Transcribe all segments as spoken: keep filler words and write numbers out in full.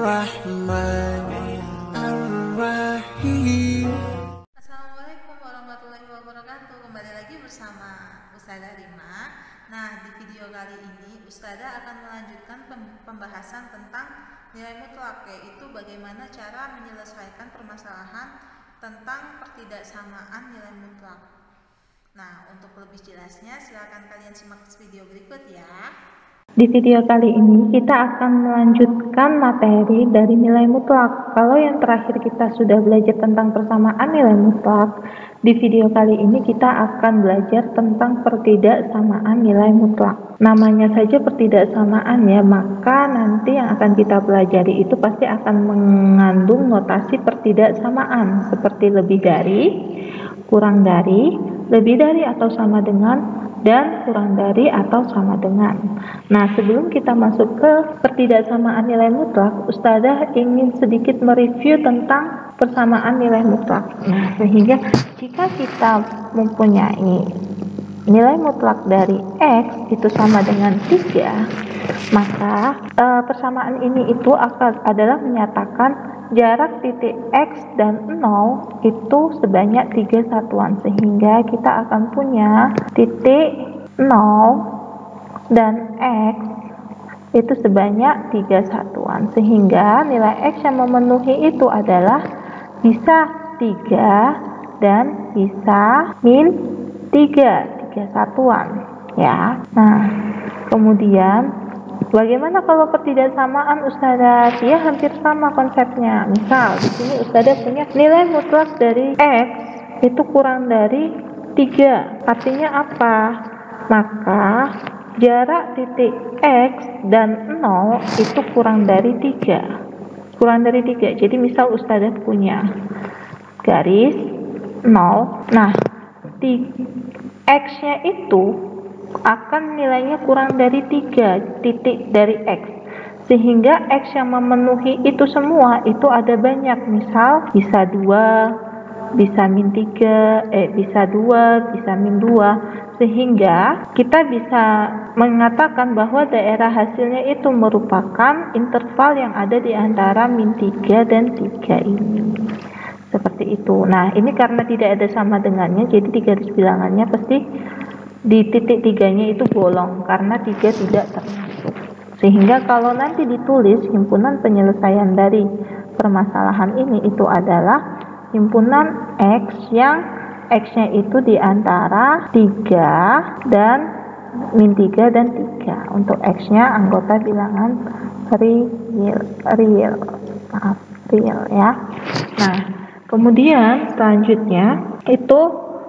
Ar-Rahman Ar-Rahim. Assalamualaikum warahmatullahi wabarakatuh. Kembali lagi bersama Ustazah Rima. Nah, di video kali ini Ustazah akan melanjutkan pembahasan tentang nilai mutlak, yaitu bagaimana cara menyelesaikan permasalahan tentang pertidaksamaan nilai mutlak. Nah, untuk lebih jelasnya silakan kalian simak video berikut ya. Di video kali ini kita akan melanjutkan materi dari nilai mutlak. Kalau yang terakhir kita sudah belajar tentang persamaan nilai mutlak, di video kali ini kita akan belajar tentang pertidaksamaan nilai mutlak. Namanya saja pertidaksamaan ya, maka nanti yang akan kita pelajari itu pasti akan mengandung notasi pertidaksamaan seperti lebih dari, kurang dari, lebih dari atau sama dengan, dan kurang dari atau sama dengan. Nah, sebelum kita masuk ke pertidaksamaan nilai mutlak, Ustazah ingin sedikit mereview tentang persamaan nilai mutlak. Nah, sehingga jika kita mempunyai nilai mutlak dari X itu sama dengan tiga, maka e, persamaan ini itu akan adalah menyatakan jarak titik X dan nol itu sebanyak tiga satuan, sehingga kita akan punya titik nol dan X itu sebanyak tiga satuan, sehingga nilai X yang memenuhi itu adalah bisa tiga dan bisa min tiga, tiga satuan ya. Nah, kemudian bagaimana kalau pertidaksamaan Ustazah? Dia hampir sama konsepnya. Misal di sini Ustazah punya nilai mutlak dari X itu kurang dari tiga. Artinya apa? Maka jarak titik X dan nol itu kurang dari tiga. Kurang dari tiga. Jadi misal Ustazah punya garis nol. Nah, X-nya itu akan nilainya kurang dari tiga titik dari X, sehingga X yang memenuhi itu semua itu ada banyak. Misal bisa dua, bisa min tiga, eh bisa dua, bisa min dua, sehingga kita bisa mengatakan bahwa daerah hasilnya itu merupakan interval yang ada di antara min tiga dan tiga ini. Seperti itu. Nah, ini karena tidak ada sama dengannya, jadi di garis bilangannya pasti di titik tiganya itu bolong karena tiga tidak termasuk. Sehingga kalau nanti ditulis himpunan penyelesaian dari permasalahan ini itu adalah himpunan X yang X-nya itu di antara tiga dan min tiga dan tiga. Untuk X-nya anggota bilangan real, real, maaf, real ya. Nah, kemudian selanjutnya itu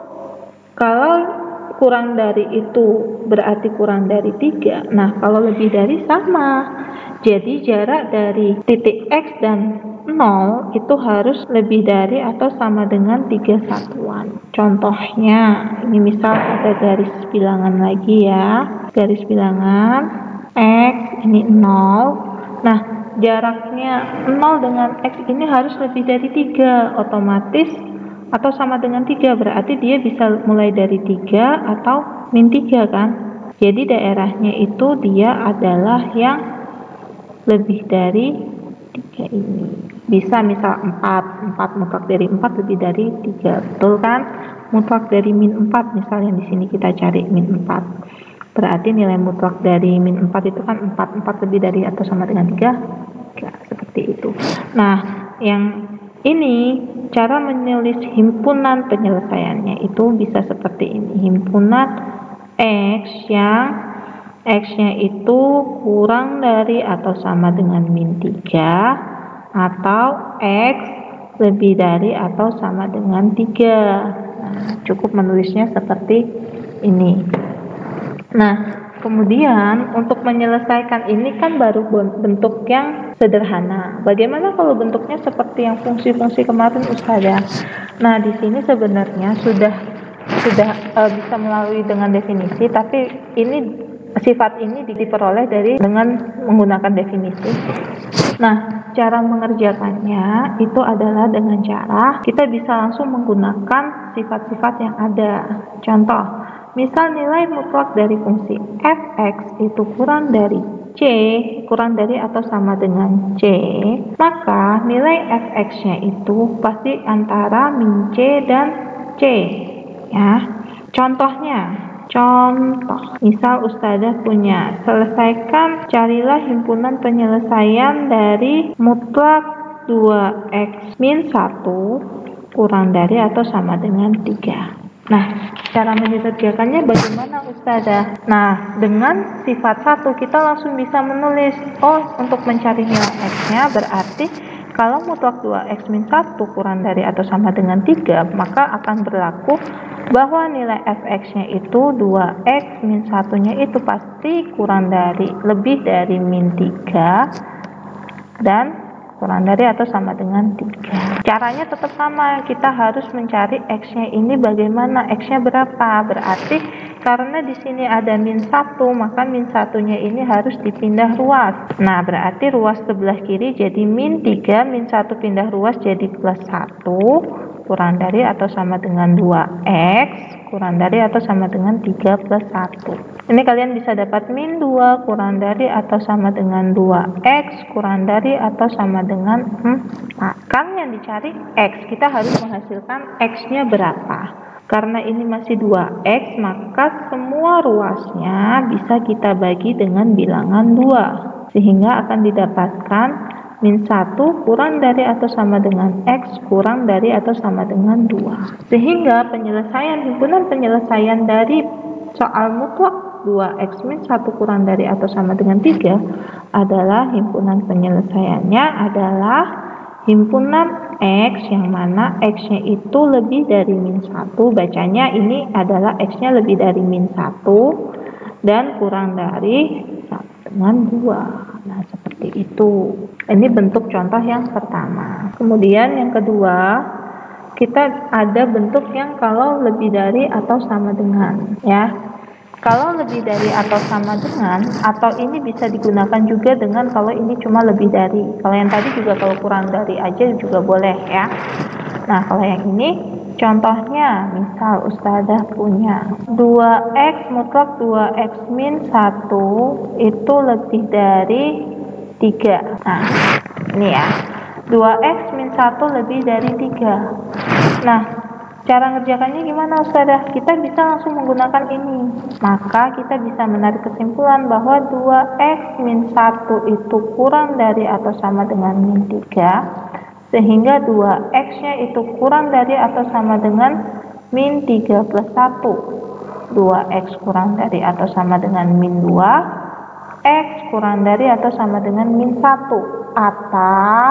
kalau kurang dari itu berarti kurang dari tiga. Nah, kalau lebih dari sama. Jadi jarak dari titik X dan nol itu harus lebih dari atau sama dengan tiga satuan. Contohnya, ini misal ada garis bilangan lagi ya. Garis bilangan X ini nol. Nah, jaraknya nol dengan X ini harus lebih dari tiga, otomatis atau sama dengan tiga, berarti dia bisa mulai dari tiga atau min tiga kan. Jadi daerahnya itu dia adalah yang lebih dari tiga ini. Bisa misal empat, empat mutlak dari empat lebih dari tiga, betul kan? Mutlak dari min empat misal yang di sini kita cari min empat. Berarti nilai mutlak dari min empat itu kan empat, empat lebih dari atau sama dengan tiga. Ya, seperti itu. Nah, yang ini cara menulis himpunan penyelesaiannya itu bisa seperti ini. Himpunan X yang X-nya itu kurang dari atau sama dengan min tiga, atau X lebih dari atau sama dengan tiga. Nah, cukup menulisnya seperti ini. Nah, kemudian untuk menyelesaikan ini kan baru bentuk yang sederhana. Bagaimana kalau bentuknya seperti yang fungsi-fungsi kemarin Ustazah? Nah, di sini sebenarnya sudah sudah uh, bisa melalui dengan definisi, tapi ini sifat ini diperoleh dari dengan menggunakan definisi. Nah, cara mengerjakannya itu adalah dengan cara kita bisa langsung menggunakan sifat-sifat yang ada. Contoh, misal nilai mutlak dari fungsi f(x) itu kurang dari C kurang dari atau sama dengan C, maka nilai f(x)-nya itu pasti antara min C dan C, ya. Contohnya, contoh, misal Ustazah punya, selesaikan, carilah himpunan penyelesaian dari mutlak dua x min satu kurang dari atau sama dengan tiga. Nah, cara mengerjakannya bagaimana Ustazah? Nah, dengan sifat satu kita langsung bisa menulis, oh, untuk mencari nilai x-nya berarti kalau mutlak dua x min satu kurang dari atau sama dengan tiga, maka akan berlaku bahwa nilai f(x)-nya itu dua x min satu-nya itu pasti kurang dari, lebih dari min tiga dan kurang dari atau sama dengan tiga. Caranya tetap sama, kita harus mencari x-nya ini bagaimana, x-nya berapa. Berarti karena di sini ada min satu, maka min satunya ini harus dipindah ruas. Nah, berarti ruas sebelah kiri jadi min tiga, min satu pindah ruas jadi plus satu, kurang dari atau sama dengan dua x, kurang dari atau sama dengan tiga plus satu. Ini kalian bisa dapat min dua kurang dari atau sama dengan dua x kurang dari atau sama dengan empat. Kan yang dicari x, kita harus menghasilkan x-nya berapa. Karena ini masih dua x, maka semua ruasnya bisa kita bagi dengan bilangan dua. Sehingga akan didapatkan min satu kurang dari atau sama dengan x kurang dari atau sama dengan dua. Sehingga penyelesaian himpunan penyelesaian dari soal mutlak dua x min satu kurang dari atau sama dengan tiga adalah himpunan penyelesaiannya adalah himpunan x yang mana x-nya itu lebih dari min satu, bacanya ini adalah x-nya lebih dari min satu dan kurang dari sama dengan dua. Nah, seperti itu. Ini bentuk contoh yang pertama. Kemudian yang kedua, kita ada bentuk yang kalau lebih dari atau sama dengan, ya. Kalau lebih dari atau sama dengan, atau ini bisa digunakan juga dengan kalau ini cuma lebih dari. Kalau yang tadi juga kalau kurang dari aja juga boleh, ya. Nah, kalau yang ini contohnya, misal Ustazah punya dua x mutlak dua x min satu itu lebih dari tiga. Nah, ini ya, dua x min satu lebih dari tiga. Nah, cara ngerjakannya gimana Ustazah? Kita bisa langsung menggunakan ini. Maka kita bisa menarik kesimpulan bahwa dua x min satu itu kurang dari atau sama dengan min tiga. Sehingga dua x-nya itu kurang dari atau sama dengan min tiga plus satu. dua x kurang dari atau sama dengan min dua. X kurang dari atau sama dengan min satu. Atau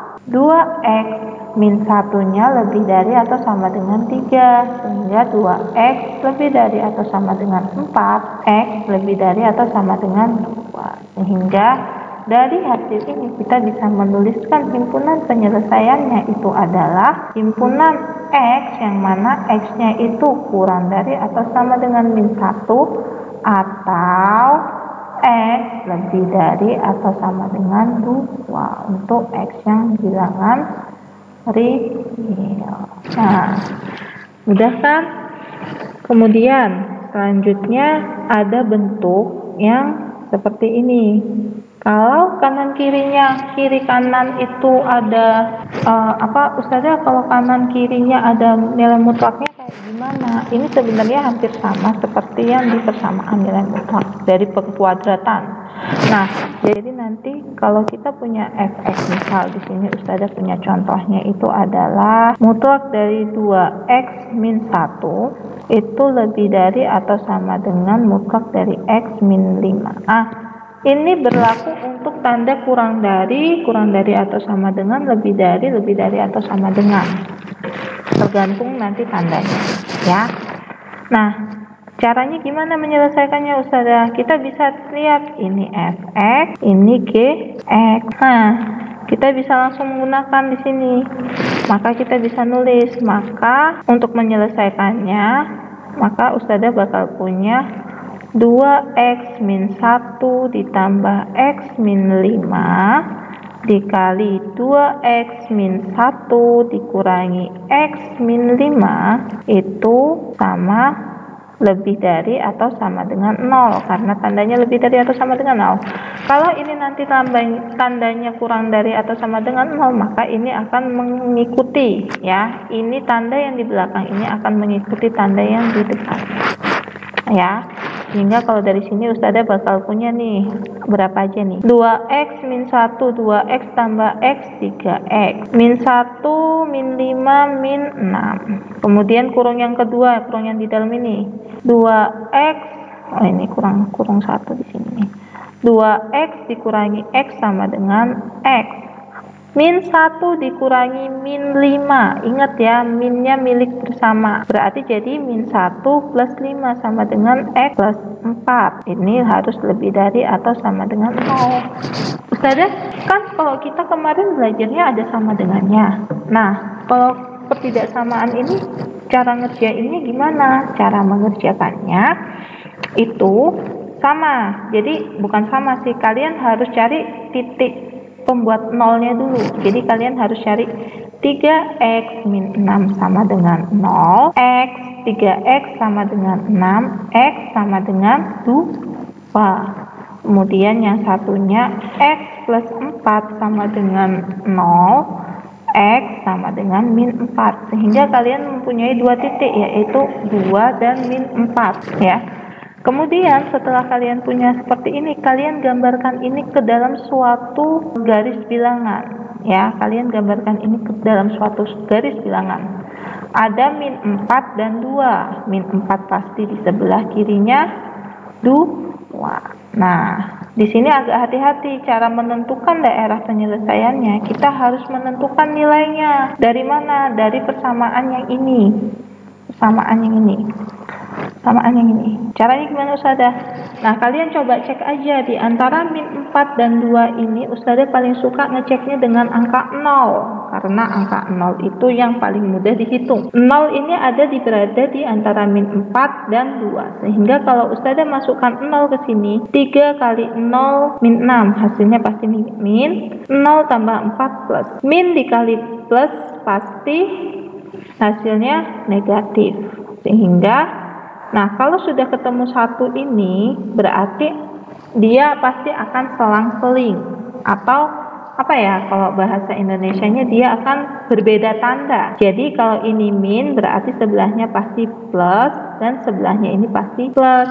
dua x min satunya lebih dari atau sama dengan tiga, sehingga dua x lebih dari atau sama dengan empat, x lebih dari atau sama dengan dua. Sehingga dari hasil ini kita bisa menuliskan himpunan penyelesaiannya itu adalah himpunan x yang mana x-nya itu kurang dari atau sama dengan min satu atau x lebih dari atau sama dengan dua untuk x yang bilangan real. Nah, mudah kan? Kemudian selanjutnya ada bentuk yang seperti ini. Kalau kanan kirinya, kiri kanan itu ada uh, apa Ustazah, kalau kanan kirinya ada nilai mutlaknya kayak gimana? Ini sebenarnya hampir sama seperti yang di persamaan nilai mutlak dari pengkuadratan. Nah, jadi nanti kalau kita punya f(x), misal di sini Ustazah punya contohnya itu adalah mutlak dari dua x min satu itu lebih dari atau sama dengan mutlak dari x min lima. Ah, ini berlaku untuk tanda kurang dari, kurang dari atau sama dengan, lebih dari, lebih dari atau sama dengan. Tergantung nanti tandanya, ya. Nah, caranya gimana menyelesaikannya Ustazah? Kita bisa lihat ini f(x), ini g(x). Nah, kita bisa langsung menggunakan di sini. Maka kita bisa nulis, maka untuk menyelesaikannya, maka Ustazah bakal punya dua x min satu ditambah x min lima dikali dua x min satu dikurangi x min lima itu sama lebih dari atau sama dengan nol, karena tandanya lebih dari atau sama dengan nol. Kalau ini nanti tandanya kurang dari atau sama dengan nol, maka ini akan mengikuti, ya. Ini tanda yang di belakang ini akan mengikuti tanda yang di depan, ya. Sehingga kalau dari sini Ustazah bakal punya nih berapa aja nih, dua x min satu, dua x tambah x, tiga x, min satu, min lima, min enam. Kemudian kurung yang kedua, kurung yang di dalam ini, dua x, oh ini kurang kurung satu di sini, dua x dikurangi x sama dengan x, min satu dikurangi min lima. Ingat ya, minnya milik bersama, berarti jadi min satu plus lima sama dengan x plus empat. Ini harus lebih dari atau sama dengan nol. Ustazah, kan kalau kita kemarin belajarnya ada sama dengannya. Nah, kalau pertidaksamaan ini cara ngerjainnya gimana? Cara mengerjakannya itu sama. Jadi bukan sama sih, kalian harus cari titik pembuat nolnya dulu. Jadi kalian harus cari tiga x min enam sama dengan nol, x, tiga x sama dengan enam, x sama dengan dua. Kemudian yang satunya x plus empat sama dengan nol, x sama dengan min empat. Sehingga kalian mempunyai dua titik, yaitu dua dan min empat, ya. Kemudian setelah kalian punya seperti ini, kalian gambarkan ini ke dalam suatu garis bilangan, ya. Kalian gambarkan ini ke dalam suatu garis bilangan. Ada min empat dan dua. Min empat pasti di sebelah kirinya dua. Nah, di sini agak hati-hati cara menentukan daerah penyelesaiannya. Kita harus menentukan nilainya. Dari mana? Dari persamaan yang ini. Persamaan yang ini. Persamaan yang ini. Caranya gimana Ustazah? Nah, kalian coba cek aja di antara min empat dan dua ini, Ustazah paling suka ngeceknya dengan angka nol. Karena angka nol itu yang paling mudah dihitung. nol ini ada di berada di antara min empat dan dua. Sehingga kalau Ustazah masukkan nol ke sini, tiga kali nol min enam, hasilnya pasti min. nol tambah empat plus. Min dikali plus pasti hasilnya negatif. Sehingga nah, kalau sudah ketemu satu ini, berarti dia pasti akan selang-seling. Atau, apa ya, kalau bahasa Indonesianya dia akan berbeda tanda. Jadi, kalau ini min, berarti sebelahnya pasti plus, dan sebelahnya ini pasti plus.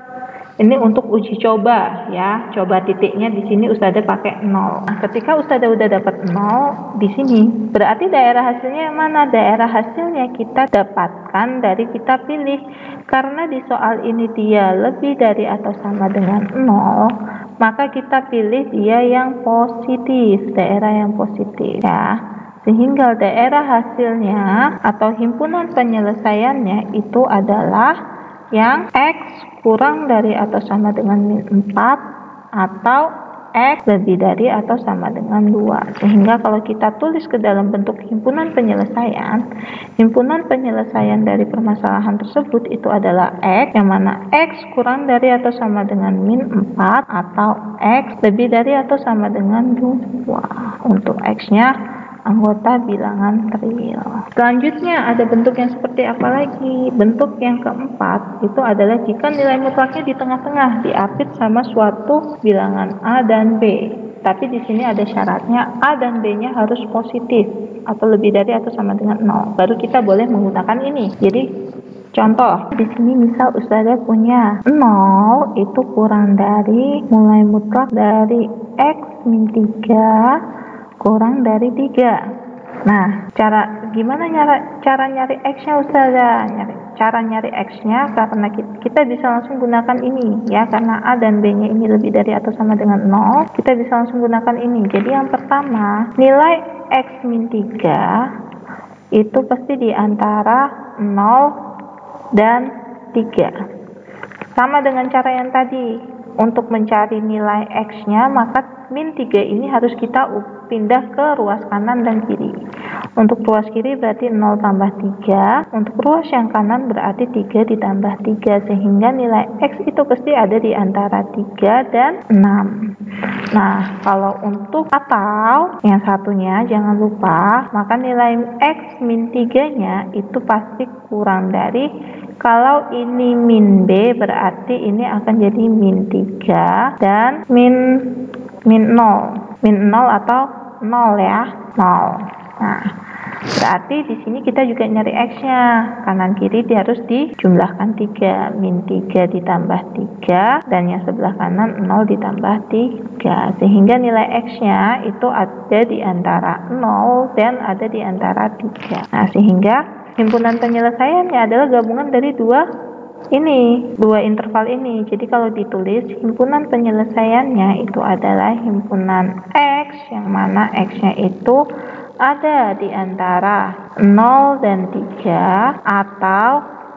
Ini untuk uji coba, ya. Coba titiknya di sini Ustazah pakai nol. Nah, ketika Ustazah udah dapat nol di sini, berarti daerah hasilnya yang mana? Daerah hasilnya kita dapatkan dari kita pilih. Karena di soal ini dia lebih dari atau sama dengan nol, maka kita pilih dia yang positif, daerah yang positif, ya. Sehingga daerah hasilnya atau himpunan penyelesaiannya itu adalah yang x kurang dari atau sama dengan min empat atau x lebih dari atau sama dengan dua. Sehingga kalau kita tulis ke dalam bentuk himpunan penyelesaian, himpunan penyelesaian dari permasalahan tersebut itu adalah x, yang mana x kurang dari atau sama dengan min empat atau x lebih dari atau sama dengan dua. Untuk x-nya anggota bilangan real. Selanjutnya ada bentuk yang seperti apa lagi? Bentuk yang keempat itu adalah jika nilai mutlaknya di tengah-tengah diapit sama suatu bilangan A dan B. Tapi di sini ada syaratnya, A dan B-nya harus positif atau lebih dari atau sama dengan nol. Baru kita boleh menggunakan ini. Jadi contoh, di sini misal Ustazah punya nol itu kurang dari mulai mutlak dari x min tiga kurang dari tiga. Nah, cara gimana nyara, cara nyari x-nya Ustazah? Nyari, cara nyari x-nya karena kita, kita bisa langsung gunakan ini, ya, karena A dan B-nya ini lebih dari atau sama dengan nol, kita bisa langsung gunakan ini. Jadi yang pertama, nilai x min tiga itu pasti di antara nol dan tiga. Sama dengan cara yang tadi. Untuk mencari nilai x-nya, maka min tiga ini harus kita pindah ke ruas kanan dan kiri. Untuk ruas kiri berarti nol tambah tiga, untuk ruas yang kanan berarti tiga ditambah tiga, sehingga nilai x itu pasti ada di antara tiga dan enam. Nah, kalau untuk atau yang satunya jangan lupa, maka nilai x min tiga nya itu pasti kurang dari Kalau ini min B berarti ini akan jadi min tiga dan min min nol. Min nol atau nol ya, nol. Nah, berarti di sini kita juga nyari X-nya. Kanan kiri dia harus dijumlahkan tiga. Min tiga ditambah tiga dan yang sebelah kanan nol ditambah tiga. Sehingga nilai X-nya itu ada di antara nol dan ada di antara tiga. Nah, sehingga himpunan penyelesaiannya adalah gabungan dari dua ini, dua interval ini. Jadi kalau ditulis himpunan penyelesaiannya itu adalah himpunan X, yang mana X-nya itu ada di antara nol dan tiga, atau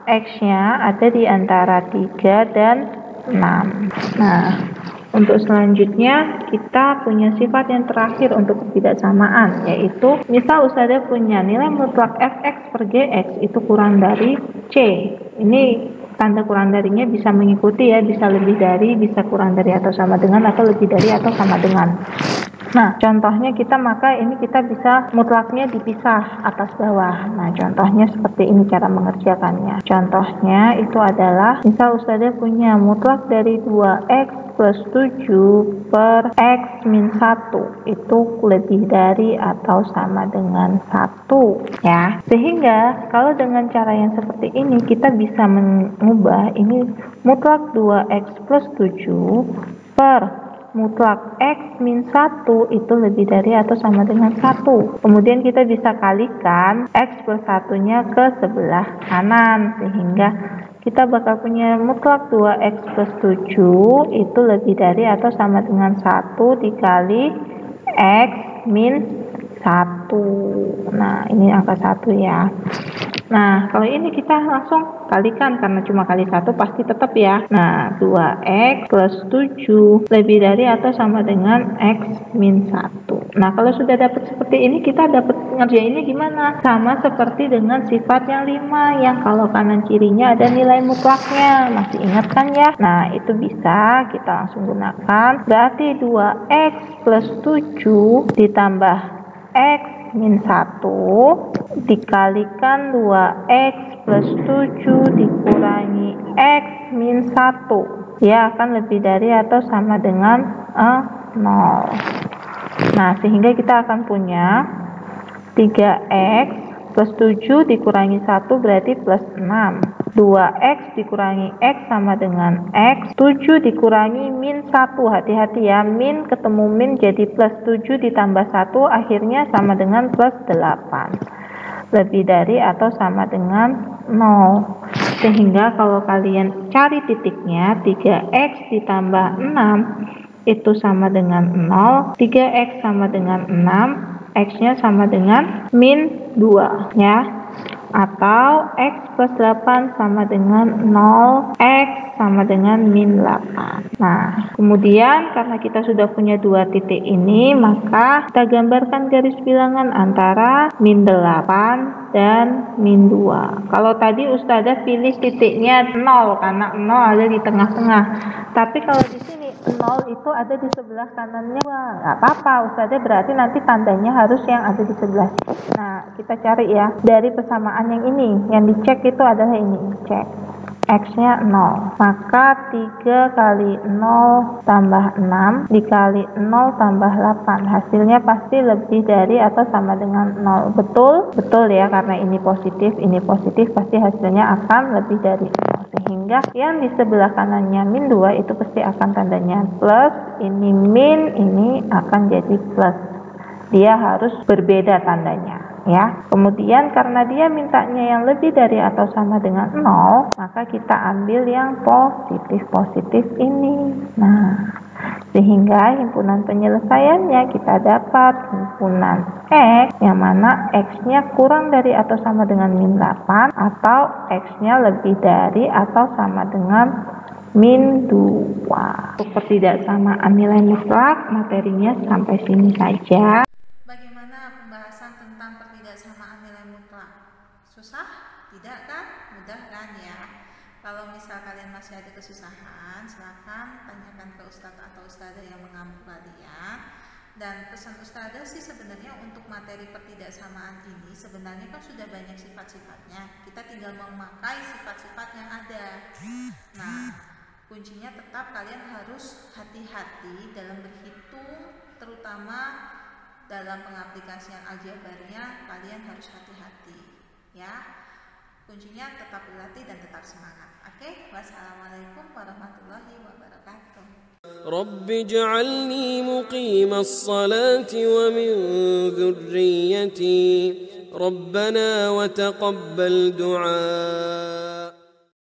X-nya ada di antara tiga dan enam. Nah, untuk selanjutnya kita punya sifat yang terakhir untuk ketidaksamaan, yaitu misal Ustazah punya nilai mutlak f(x) per g(x) itu kurang dari C. Ini tanda kurang darinya bisa mengikuti ya, bisa lebih dari, bisa kurang dari atau sama dengan, atau lebih dari atau sama dengan. Nah, contohnya kita maka ini kita bisa mutlaknya dipisah atas bawah. Nah, contohnya seperti ini cara mengerjakannya. Contohnya itu adalah misal Ustazah punya mutlak dari dua x plus tujuh per X min satu itu lebih dari atau sama dengan satu ya. Sehingga kalau dengan cara yang seperti ini kita bisa mengubah ini mutlak dua x plus tujuh per mutlak X min satu itu lebih dari atau sama dengan satu. Kemudian kita bisa kalikan X plus satunya ke sebelah kanan, sehingga kita bakal punya mutlak dua x plus tujuh itu lebih dari atau sama dengan satu dikali X min satu. Nah, ini angka satu ya. Nah, kalau ini kita langsung kalikan karena cuma kali satu pasti tetap ya. Nah, dua x plus tujuh lebih dari atau sama dengan X min satu. Nah, kalau sudah dapat seperti ini kita dapat ngerjainnya gimana? Sama seperti dengan sifat yang lima yang kalau kanan kirinya ada nilai mutlaknya. Masih ingat kan ya? Nah, itu bisa kita langsung gunakan. Berarti dua x plus tujuh ditambah X min satu dikalikan dua x plus tujuh dikurangi X min satu. Dia akan lebih dari atau sama dengan eh, nol. Nah, sehingga kita akan punya tiga x plus tujuh dikurangi satu berarti plus enam. dua x dikurangi X sama dengan X. tujuh dikurangi min satu. Hati-hati ya, min ketemu min jadi plus tujuh ditambah satu akhirnya sama dengan plus delapan. Lebih dari atau sama dengan nol. Sehingga kalau kalian cari titiknya, tiga x ditambah enam itu sama dengan nol. tiga x sama dengan enam, X-nya sama dengan min dua ya. Atau X plus delapan sama dengan nol, X sama dengan min delapan. Nah, kemudian karena kita sudah punya dua titik ini, maka kita gambarkan garis bilangan antara min delapan dan min dua. Kalau tadi Ustazah pilih titiknya nol karena nol ada di tengah-tengah. Tapi kalau di sini nol itu ada di sebelah kanannya, wah nggak apa-apa Ustazah, berarti nanti tandanya harus yang ada di sebelah sini. Nah, kita cari ya dari persamaan yang ini, yang dicek itu adalah ini, cek X-nya nol, maka tiga kali nol tambah enam dikali nol tambah delapan, hasilnya pasti lebih dari atau sama dengan nol. Betul? Betul ya, karena ini positif, ini positif, pasti hasilnya akan lebih dari nol. Sehingga yang di sebelah kanannya min dua itu pasti akan tandanya plus, ini min, ini akan jadi plus. Dia harus berbeda tandanya ya. Kemudian karena dia mintanya yang lebih dari atau sama dengan nol, maka kita ambil yang positif-positif ini. Nah, sehingga himpunan penyelesaiannya kita dapat himpunan X yang mana X-nya kurang dari atau sama dengan min delapan atau X-nya lebih dari atau sama dengan min dua. Untuk ketidaksamaan nilai mutlak, materinya sampai sini saja. Bagaimana pembahasan tentang ketidaksamaan nilai mutlak? Susah? Tidak kan? Mudah kan ya? Kalau misal kalian masih ada kesusahan, silakan tanyakan ke ustadz atau ustadzah yang mengampu kalian. Dan pesan Ustazah sih sebenarnya untuk materi pertidaksamaan ini sebenarnya kan sudah banyak sifat-sifatnya. Kita tinggal memakai sifat-sifat yang ada. Nah, kuncinya tetap kalian harus hati-hati dalam berhitung, terutama dalam pengaplikasian aljabarnya kalian harus hati-hati ya. Kuncinya tetap berlatih dan tetap semangat. Oke, wassalamualaikum warahmatullahi wabarakatuh. رب اجعلني مقيم الصلاة ومن ذريتي ربنا وتقبل دعاء